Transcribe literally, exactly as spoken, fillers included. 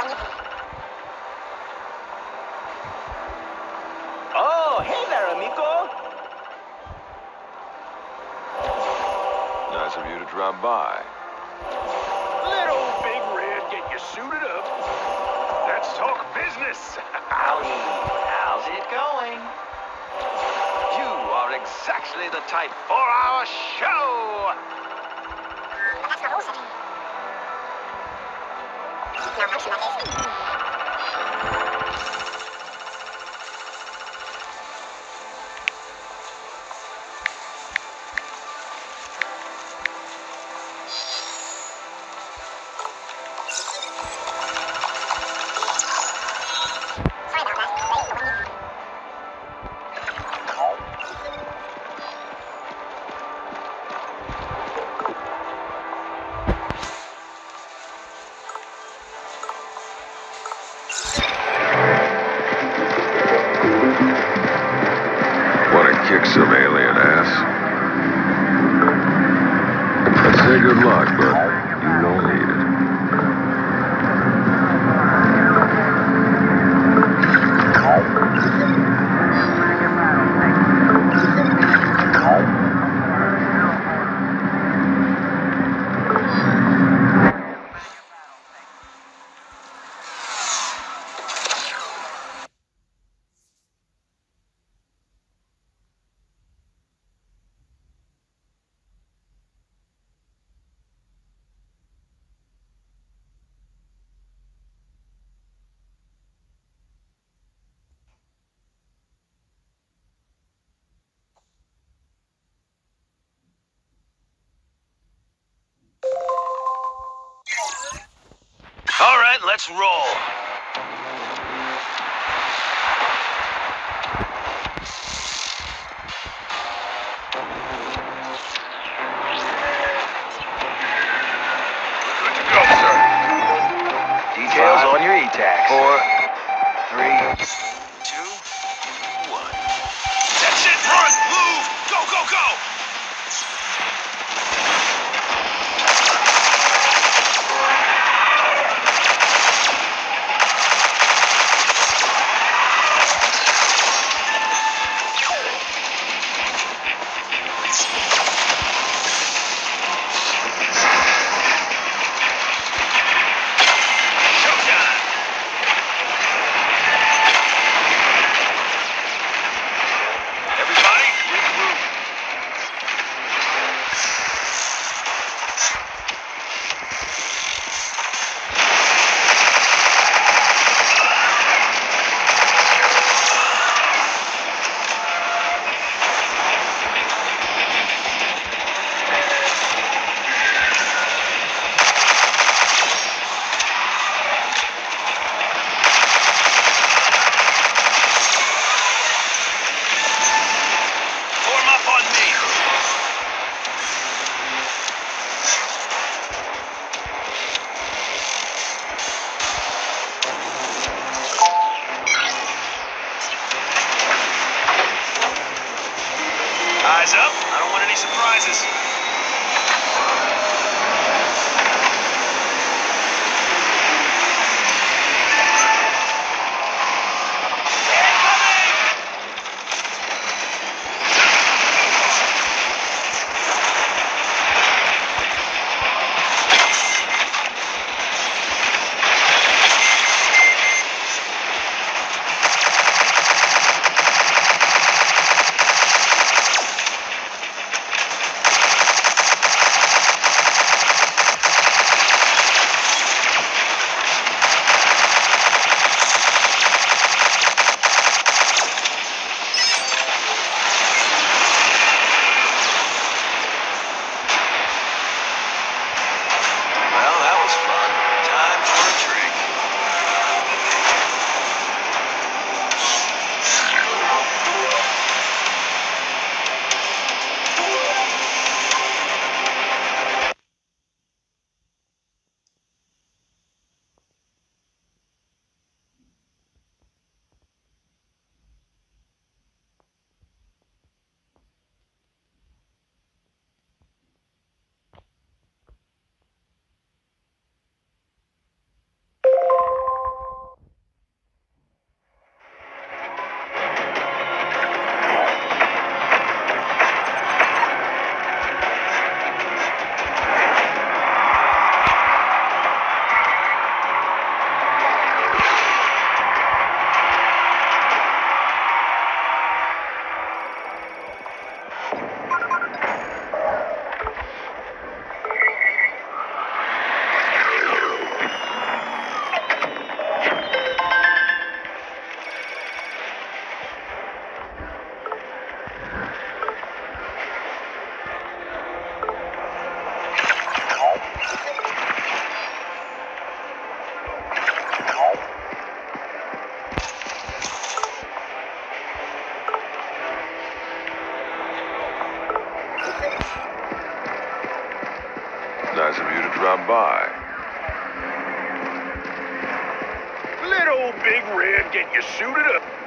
Oh, hey there, amigo. Nice of you to drop by. Little Big Red, get you suited up. Let's talk business. Howdy. How's it going? You are exactly the type. For our show. Want to kick some alien ass? I'd say good luck, but you won't need it. All right, let's roll. Good to go, sir. Details Five, on your E-tax. Four, three. two, one. That's it, run, move, go, go, go. Everybody, regroup. Form up on me. Eyes up. I don't want any surprises. Little Big Red getting you suited up.